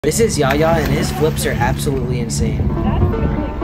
This is Yaya, and his flips are absolutely insane. That's really